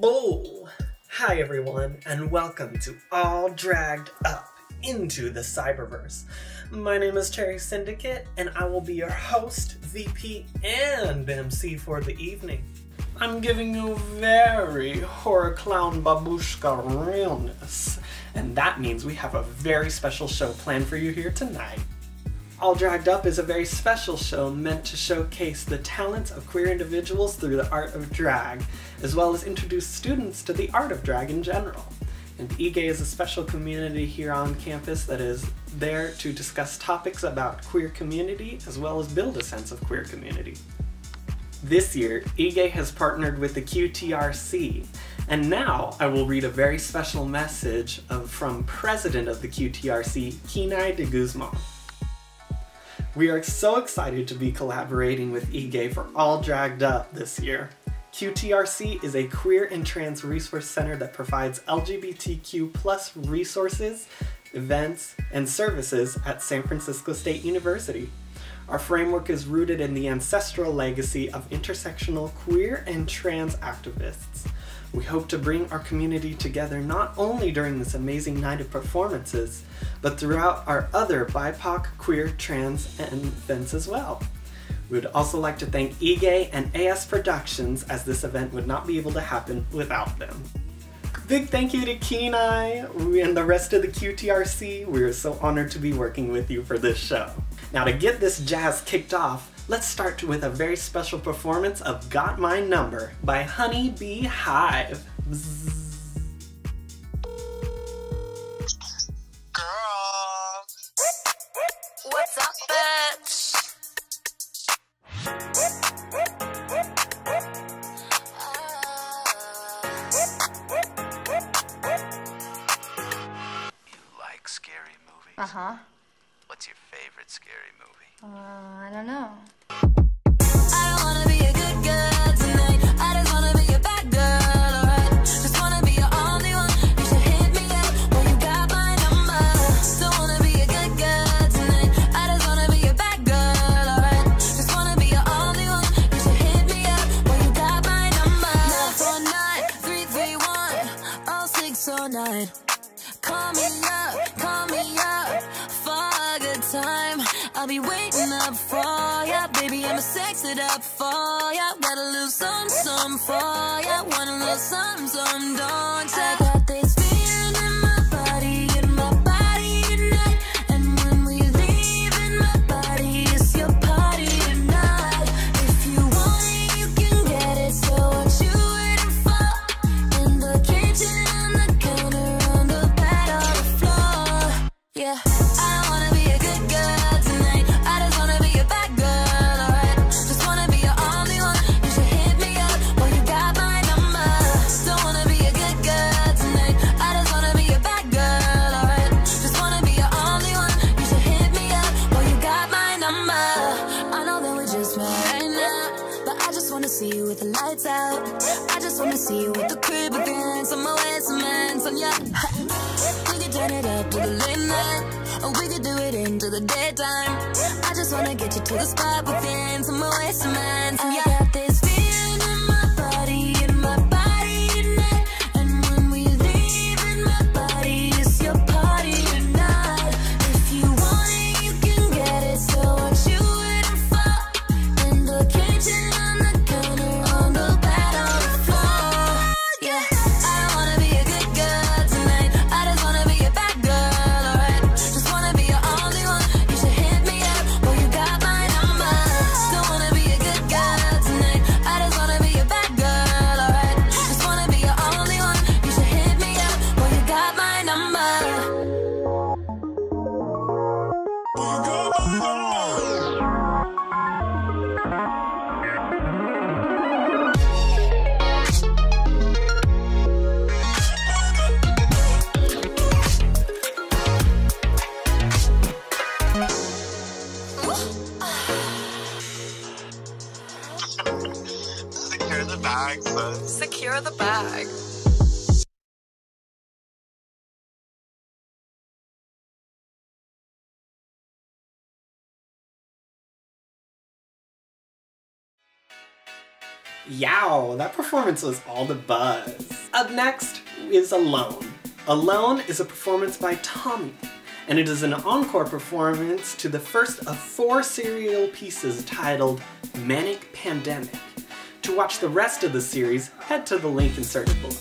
Bull! Hi everyone, and welcome to All Dragged Up into the Cyberverse. My name is Cherry Syndicate, and I will be your host, VP, and MC for the evening. I'm giving you very horror clown babushka realness, and that means we have a very special show planned for you here tonight. All Dragged Up is a very special show meant to showcase the talents of queer individuals through the art of drag, as well as introduce students to the art of drag in general. And EGAY is a special community here on campus that is there to discuss topics about queer community, as well as build a sense of queer community. This year, EGAY has partnered with the QTRC, and now I will read a very special message from President of the QTRC, Kenai de Guzman. We are so excited to be collaborating with EGAY for All Dragged Up this year. QTRC is a queer and trans resource center that provides LGBTQ+ resources, events, and services at San Francisco State University. Our framework is rooted in the ancestral legacy of intersectional queer and trans activists. We hope to bring our community together not only during this amazing night of performances, but throughout our other BIPOC, queer, trans events as well. We would also like to thank EGAY and AS Productions, as this event would not be able to happen without them. Big thank you to Kenai and the rest of the QTRC. We are so honored to be working with you for this show. Now, to get this jazz kicked off, let's start with a very special performance of Got My Number by Honey Bee Hive. Girl, what's up, bitch? You like scary movies? Uh-huh. What's your favorite scary movie? I don't know. I don't wanna be a good girl tonight. I just wanna be a bad girl, alright? Just wanna be your only one. You should hit me up when you got my number. Don't wanna be a good girl tonight. I just wanna be a bad girl, alright? Just wanna be your only one. You should hit me up when you got my number. 949-331-0609. Call me up for a good time. I'll be waiting up for ya, baby. I'ma sex it up for ya. Got a little something for ya. Want a little something, don't ya? I got this feeling in my body tonight. And when we leave in my body, it's your party tonight. If you want it, you can get it. So what you waiting for? In the kitchen, on the counter, on the bed, on the floor. Yeah, I don't wanna be a good girl tonight. I just wanna be a bad girl, alright? Just wanna be your only one. You should hit me up when you got my number. Don't wanna be a good girl tonight. I just wanna be a bad girl, alright? Just wanna be your only one. You should hit me up when you got my number. I know that we just met right now, but I just wanna see you with the lights out. I just wanna see you with the crib again. Some more ways, some hands on ya. We could turn it up to the late night, or we could do it into the daytime. I just wanna get you to the spot within some more ways, some hands. I got this feeling in my body tonight. And when we leave in my body, it's your party tonight. If you want it, you can get it. So what you waiting for? In the kitchen, on the counter, on the bed, on the floor. Yeah, I don't wanna be a good girl tonight. I just wanna be a bad girl, alright? Just wanna be your only one. You should hit me up when you got my number. Don't wanna be a good girl tonight. I just wanna be a bad girl, alright? Just wanna be your only one. You should hit me up when you got my number. Secure the bag, son. Secure the bag. Yow, that performance was all the buzz. Up next is Alone. Alone is a performance by Tommy, and it is an encore performance to the first of 4 serial pieces titled Manic Pandemic. To watch the rest of the series, head to the link inserted below.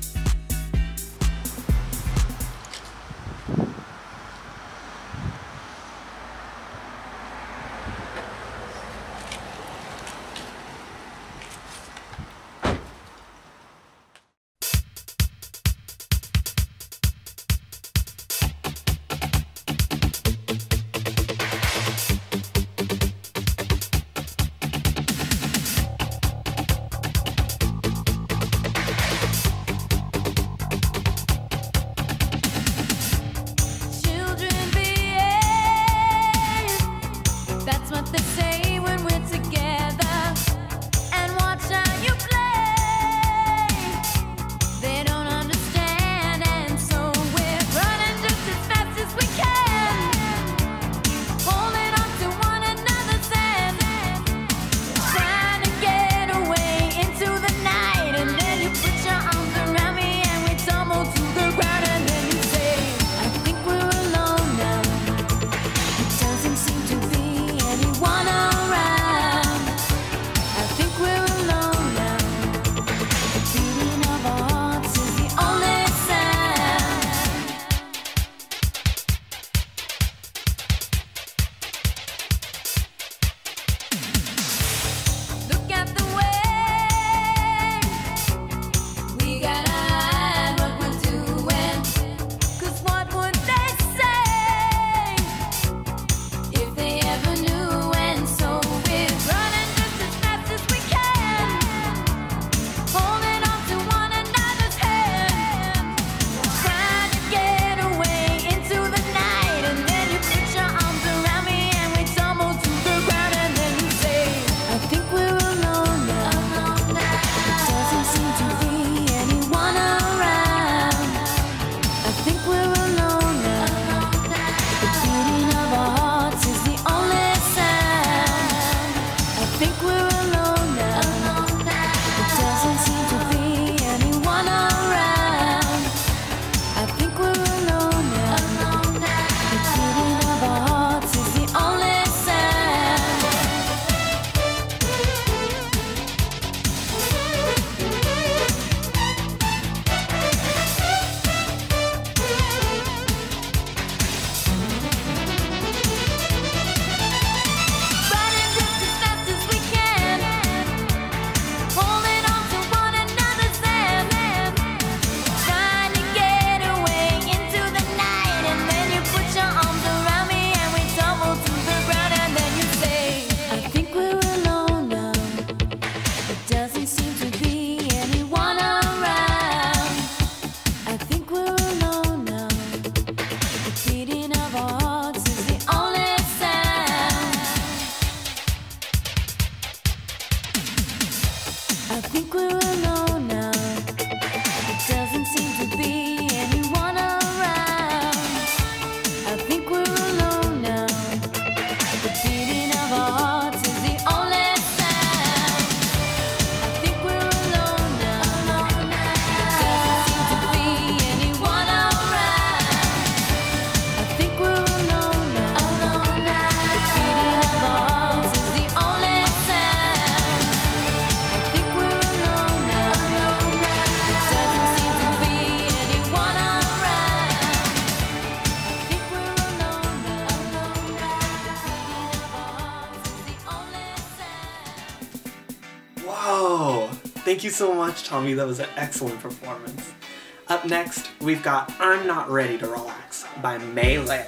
Whoa! Thank you so much, Tommy. That was an excellent performance. Up next, we've got I'm Not Ready to Relax by Melee.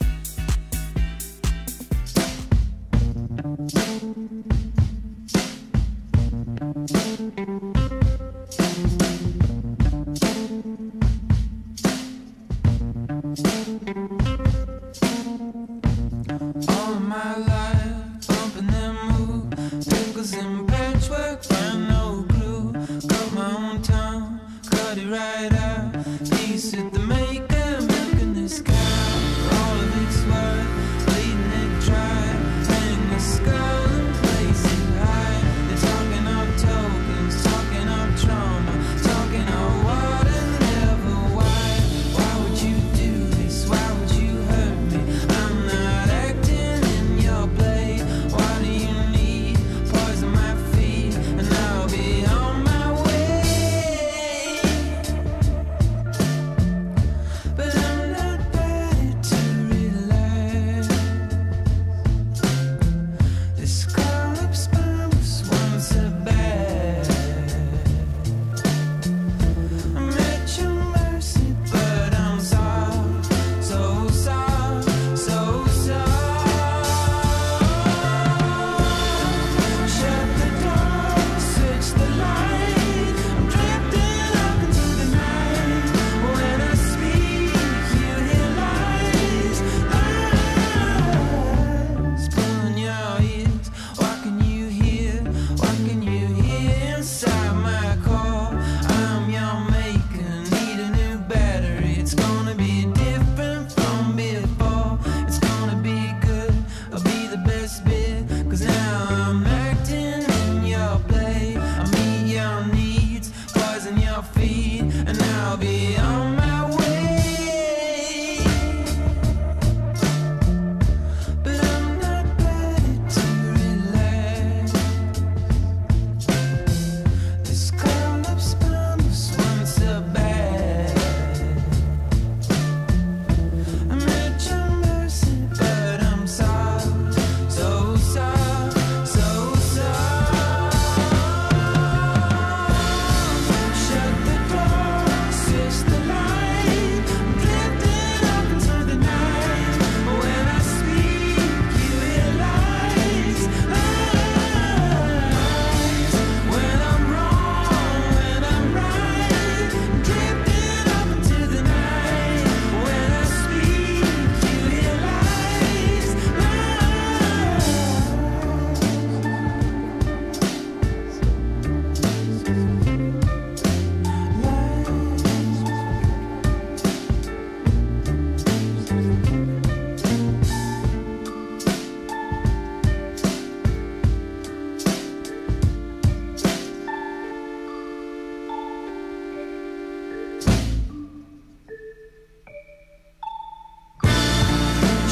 All of my life, bumping and move, pickles and patchwork, find no glue. Got my own tongue, cut it right out. Piece of the maker, milk in the sky.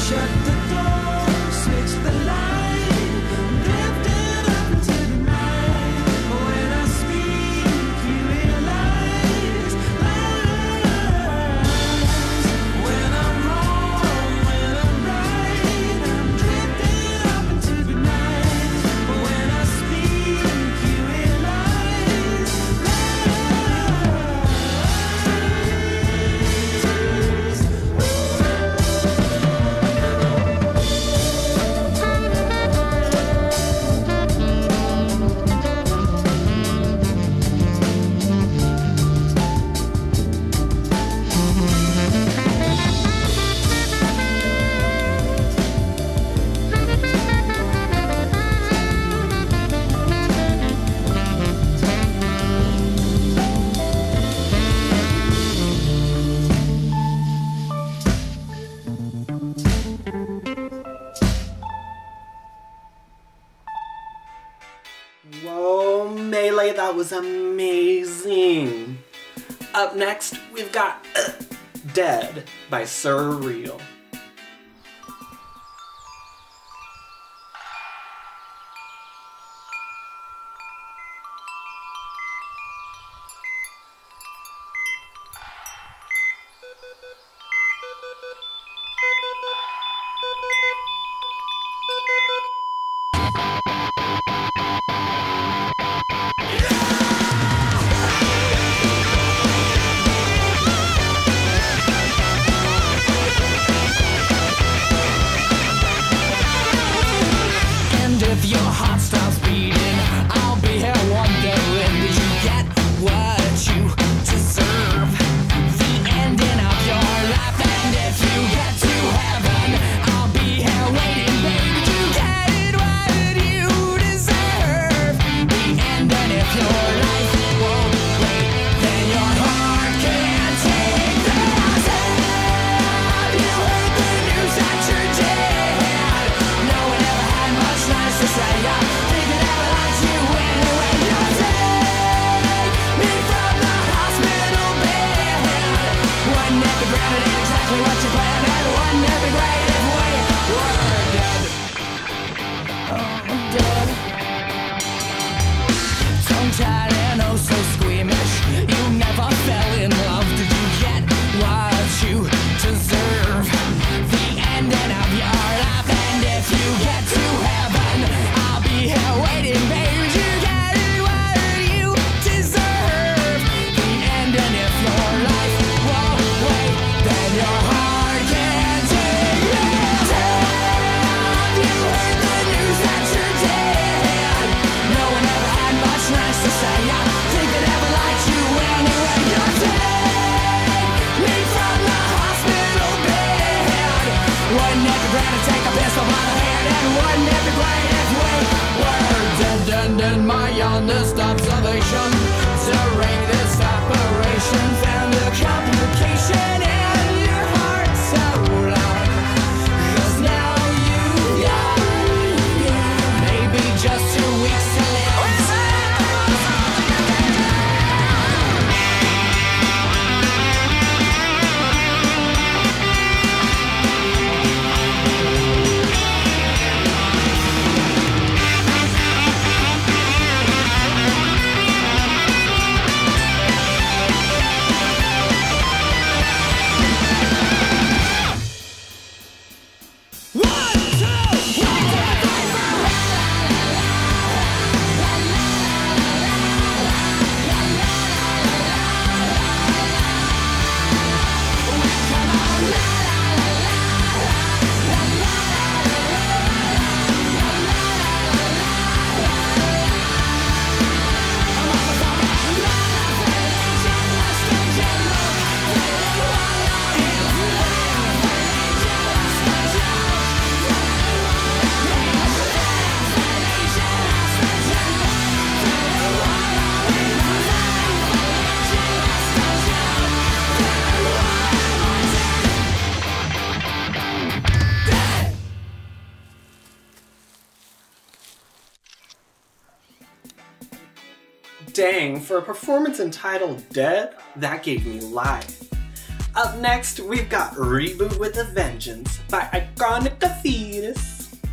Shut the door, switch the light, drifting up into the night. When I speak, you realize lies. When I'm wrong, when I'm right, I'm drifting up into the night. When I speak, you realize Whoa, Melee, that was amazing. Up next, we've got Dead by Surreal. And if your heart stops beating, I'll be here wondering, did you get what you deserve? The ending of your life. And if you get to heaven, I'll be here waiting, baby. Did you get what you deserve? The ending of your life won't wait, then your heart can't take the sound. You heard the news that you're dead. No one ever had much nice to say. I think that I liked you anyway. You take me from the hospital bed. Wouldn't it be great if exactly what you planned? And wouldn't it be great if we were dead? Oh, dead. Tongue-tied and oh so squeamish. You never fell in love. Did you get what you deserve? The ending of your life. And if you get to heaven, I'll be here waiting, baby. Did you get what you deserve? The ending of your life won't wait, then your heart can't take it. You heard the news that you're dead. No one ever had much nice to say. I think that ever liked you anyway. You take me from the hospital bed. Wouldn't it be great to take a pistol by the hand? And wouldn't it be great if we were dead? And in my honest observation, during this operation, found a complication in your heart so loud. 'Cause now you've got maybe just 2 weeks to live. Dang, for a performance entitled Dead, that gave me life. Up next, we've got Reboot with a Vengeance by Iconica Fetus.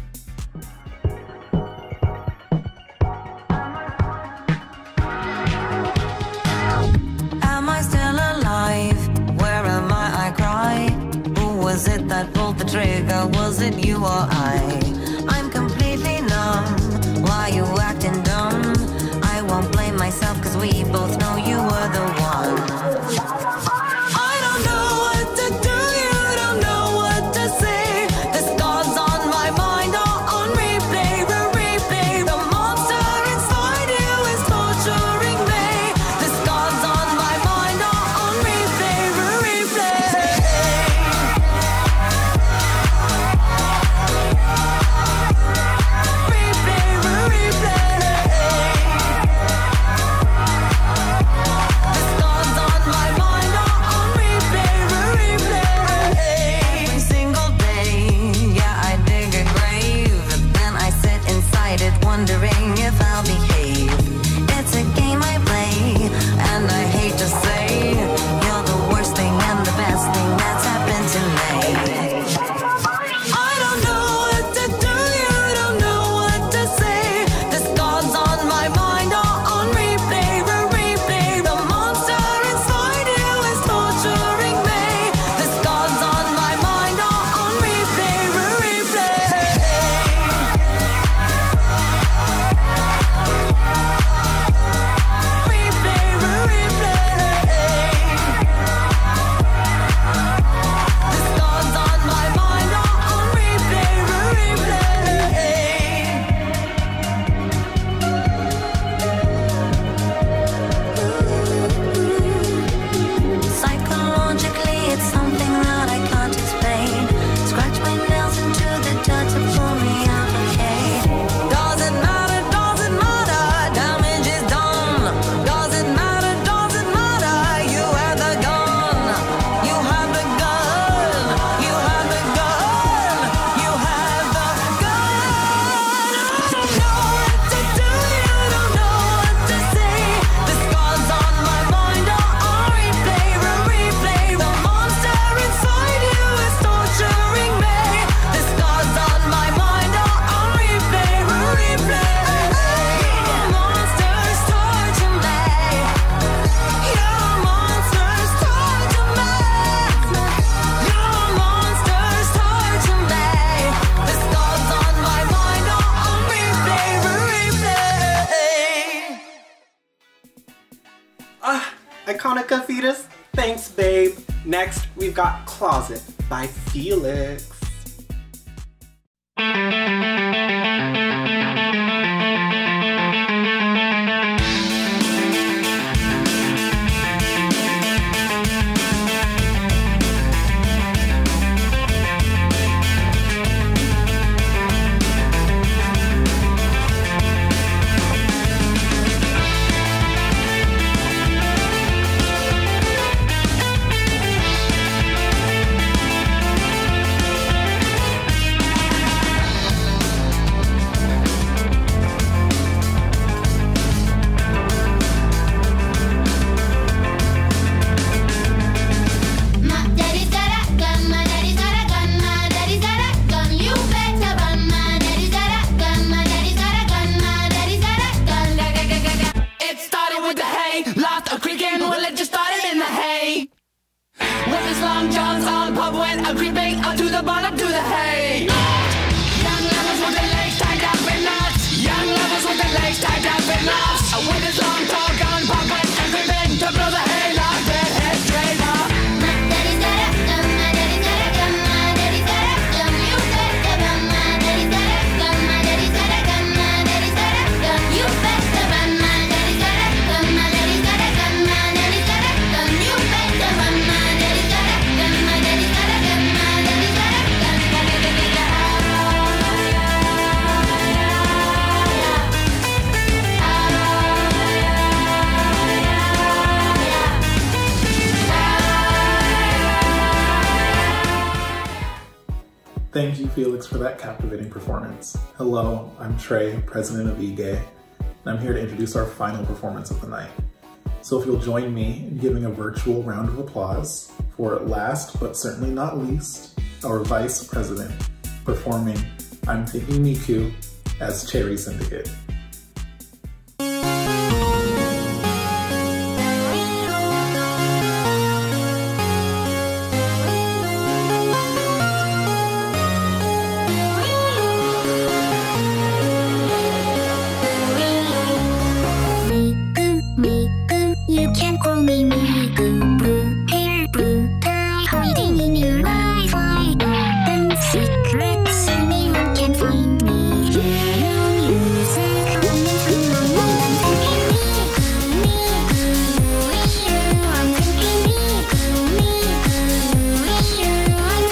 Am I still alive? Where am I cry? Who was it that pulled the trigger? Was it you or I? I'm completely numb. Why you acting dumb? I won't blame myself cause we both know you were the one. I don't know what to do, you don't know what to say. The scars on my mind are on replay, replay. The monster inside you is torturing me. The scars on my mind are on replay, replay. Replay, replay. The scars on my mind are on replay, replay. Every single day, yeah, I dig a grave. Then I sit inside it wondering if I'll behave. It's a game I play, and I hate to say you're the worst thing and the best thing that's happened to me. I don't know what to do, you don't know what to say. The scars on my mind are on replay, replay. The monster inside you is torturing me. The scars on my mind are on replay, replay. Replay, replay. The scars on my mind are on replay, replay. Psychologically, it's something that I can't explain. Scratch my nails into the dirt to pull me out, okay? Doesn't matter, damage is done. Doesn't matter, you have the gun. You have the gun. You have the gun. You have the gun. I don't know what to do, you don't know what to say. The scars on my mind are on replay, replay. The monster inside you is torturing me. The scars on my mind are on replay, replay. The monster's torturing me. Your monster's torturing me. Your monster's torturing me. The scars on my mind are on replay, replay. Iconica Fetus, thanks babe. Next, we've got Closet by Felix. My daddy's got a gun, my daddy's got a gun, my daddy's got a gun. You better run, my daddy's got a gun, my daddy's got a gun, my daddy's got a gun. It started with the hay, lost a creaking, well it just started in the hay. With his long johns on, pub went a creeping up to the bottom to the hay. Young lovers with their legs tied up in knots. Young lovers with their legs tied up in knots. With his long tall gun, pub went a creeping to blow the hay, lost their head straight up. My daddy's got a gun, my daddy's got a gun, my daddy's got a gun. You better run, my daddy's got a gun, my daddy's got a gun, my daddy's got a gun. You better run, my daddy's got a gun, my daddy's got a gun, my daddy's got a gun. You better run, my daddy's got a gun, my daddy's got a gun, my daddy's got a Thank you, Felix, for that captivating performance. Hello, I'm Trey, president of EGAY, and I'm here to introduce our final performance of the night. So if you'll join me in giving a virtual round of applause for last but certainly not least, our Vice President performing I'm Thinking Miku as Cherry Syndicate. You can call me Miku. Blue hair, blue tie, hiding in your Wi-Fi. Open secrets, anyone can find me. Your music coming from my mind. I'm thinking Miku, I'm thinking Miku, I'm thinking Miku, I'm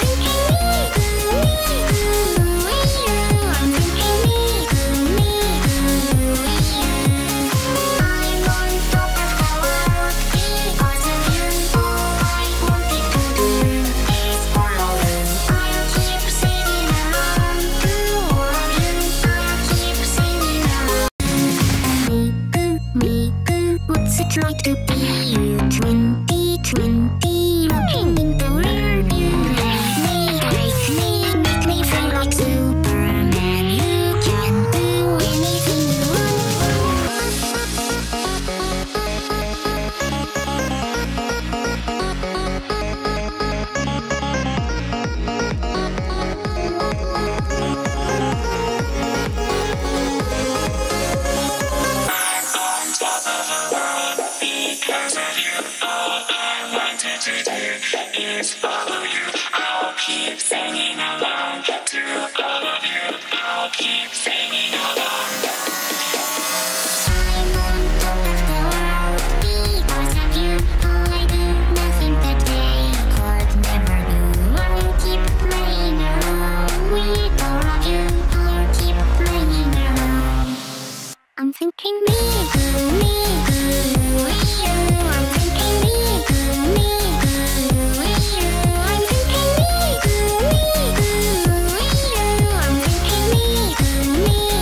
thinking I'm on top of the world because of you. All I wanted to do is follow you. I'll keep singing along to all of you. I'll keep singing along. Miku, what's it like to be you? 2020, looking in the rearview. Make me feel like Superman. You can do anything you want. Because of you, all I wanted to do is follow you. I'll keep singing along to all of you. I'll keep singing along. I'm on top of the world because of you. I do nothing that they could never do. I'll keep playing around with all of you. I'll keep playing around. I'm thinking Miku, I'm thinking Miku, I'm thinking Miku, I'm thinking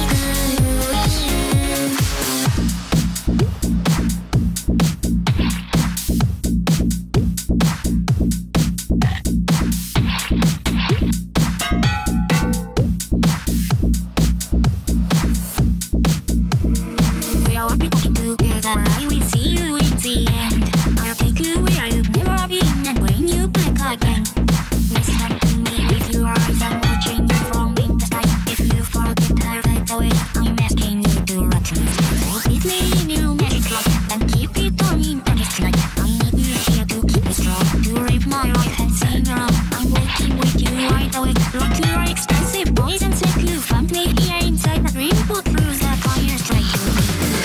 We are walking together, I will see you in the end. I'll take you where you've never been and bring you back again. Listen to me with your eyes, I'm watching you from in the sky. If you forget how to go it, I'm asking you to watch me. With me in your magic light and keep it on in the night. I need you here to keep it strong, to raise my right and sing along. I'm waiting with you right away. Rock your expensive boys and take you from me here inside the dream. Put through the fire straight to me.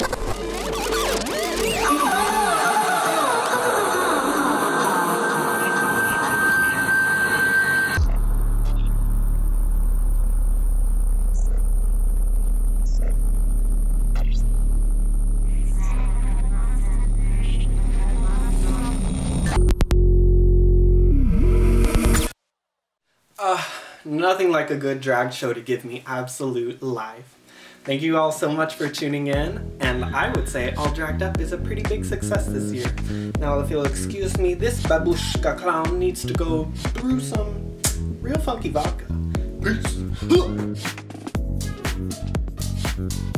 Nothing like a good drag show to give me absolute life. Thank you all so much for tuning in, and I would say All Dragged Up is a pretty big success this year. Now if you'll excuse me, this babushka clown needs to go through some real funky vodka. Peace.